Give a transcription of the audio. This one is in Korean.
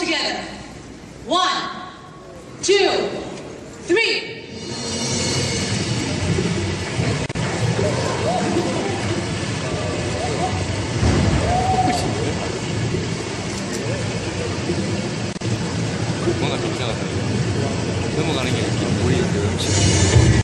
together. 1, 2, 3. 뭔가 좀 이상하다. 넘어가는 게 우리 그 음식.